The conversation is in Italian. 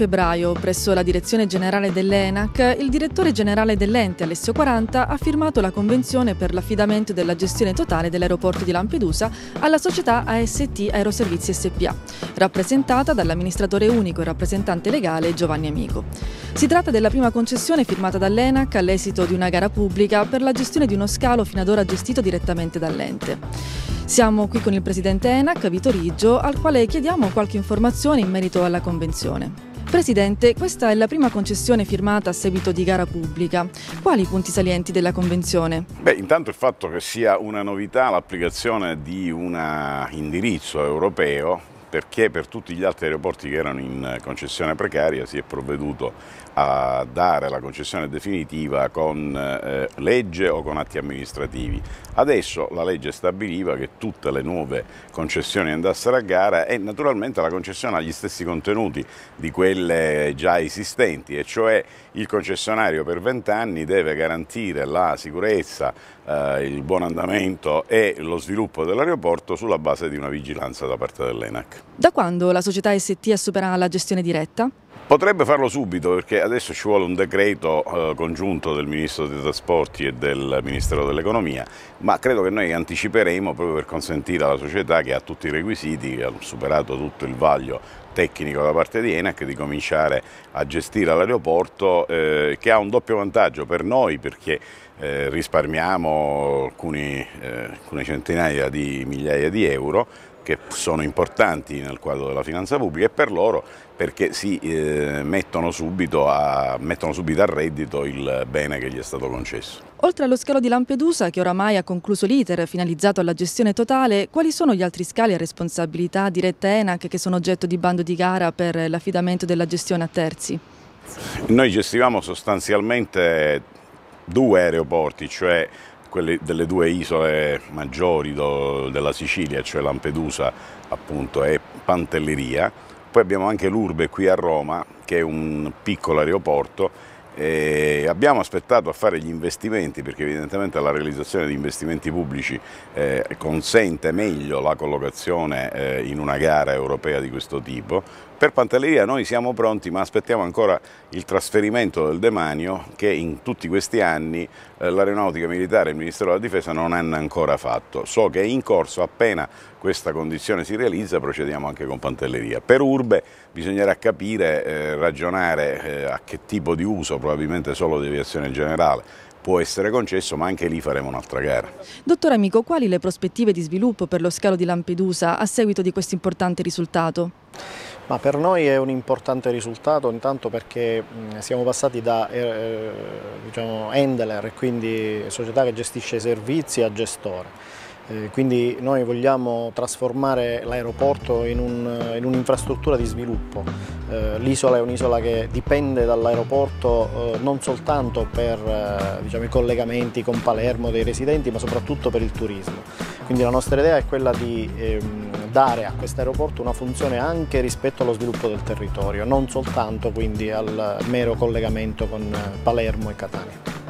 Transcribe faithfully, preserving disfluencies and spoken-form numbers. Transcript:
febbraio, presso la direzione generale dell'ENAC, il direttore generale dell'ente, Alessio Quaranta, ha firmato la convenzione per l'affidamento della gestione totale dell'aeroporto di Lampedusa alla società A S T Aeroservizi S P A, rappresentata dall'amministratore unico e rappresentante legale Giovanni Amico. Si tratta della prima concessione firmata dall'ENAC all'esito di una gara pubblica per la gestione di uno scalo fino ad ora gestito direttamente dall'ente. Siamo qui con il presidente ENAC, Vito Riggio, al quale chiediamo qualche informazione in merito alla convenzione. Presidente, questa è la prima concessione firmata a seguito di gara pubblica. Quali i punti salienti della convenzione? Beh, intanto il fatto che sia una novità l'applicazione di un indirizzo europeo, perché per tutti gli altri aeroporti che erano in concessione precaria si è provveduto a dare la concessione definitiva con eh, legge o con atti amministrativi. Adesso la legge stabiliva che tutte le nuove concessioni andassero a gara e naturalmente la concessione ha gli stessi contenuti di quelle già esistenti, e cioè il concessionario per vent'anni deve garantire la sicurezza, eh, il buon andamento e lo sviluppo dell'aeroporto sulla base di una vigilanza da parte dell'ENAC. Da quando la società A S T assumerà la gestione diretta? Potrebbe farlo subito, perché adesso ci vuole un decreto eh, congiunto del Ministro dei Trasporti e del Ministero dell'Economia, ma credo che noi anticiperemo proprio per consentire alla società, che ha tutti i requisiti, che ha superato tutto il vaglio tecnico da parte di ENAC, di cominciare a gestire l'aeroporto, eh, che ha un doppio vantaggio per noi, perché eh, risparmiamo alcuni, eh, alcune centinaia di migliaia di euro, che sono importanti nel quadro della finanza pubblica, e per loro perché si eh, mettono, subito a, mettono subito a reddito il bene che gli è stato concesso. Oltre allo scalo di Lampedusa, che oramai ha concluso l'iter finalizzato alla gestione totale, quali sono gli altri scali a responsabilità diretta ENAC che sono oggetto di bando di gara per l'affidamento della gestione a terzi? Noi gestivamo sostanzialmente due aeroporti, cioè quelli delle due isole maggiori do, della Sicilia, cioè Lampedusa appunto e Pantelleria. Poi abbiamo anche l'Urbe qui a Roma, che è un piccolo aeroporto. E abbiamo aspettato a fare gli investimenti, perché evidentemente la realizzazione di investimenti pubblici eh, consente meglio la collocazione eh, in una gara europea di questo tipo. Per Pantelleria noi siamo pronti, ma aspettiamo ancora il trasferimento del demanio, che in tutti questi anni eh, l'Aeronautica Militare e il Ministero della Difesa non hanno ancora fatto. So che è in corso, appena questa condizione si realizza procediamo anche con Pantelleria. Per Urbe bisognerà capire, eh, ragionare eh, a che tipo di uso, probabilmente solo di aviazione generale, può essere concesso, ma anche lì faremo un'altra gara. Dottor Amico, quali le prospettive di sviluppo per lo scalo di Lampedusa a seguito di questo importante risultato? Ma per noi è un importante risultato, intanto perché siamo passati da eh, diciamo, handler, quindi società che gestisce i servizi, a gestore. Eh, quindi noi vogliamo trasformare l'aeroporto in un'infrastruttura un di sviluppo. Eh, L'isola è un'isola che dipende dall'aeroporto eh, non soltanto per eh, diciamo, i collegamenti con Palermo dei residenti, ma soprattutto per il turismo. Quindi la nostra idea è quella di ehm, dare a questo aeroporto una funzione anche rispetto allo sviluppo del territorio, non soltanto quindi al mero collegamento con Palermo e Catania.